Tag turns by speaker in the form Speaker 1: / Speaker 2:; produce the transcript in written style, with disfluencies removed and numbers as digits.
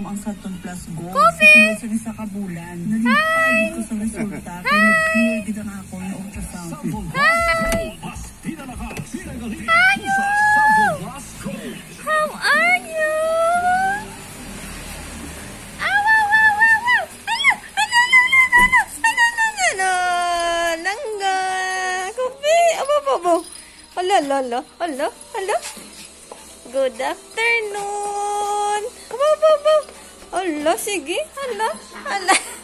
Speaker 1: ang Saturn Plus Gold.
Speaker 2: Coffee!
Speaker 1: Sa sa kabulan. Nalipay ko sa resulta. Kaya nag-clear din ang ako ng ultrasound.
Speaker 2: Hi! How are you? Langga! Coffee! Abo! Hala! Good afternoon! Abo! Hala, sige! Hala!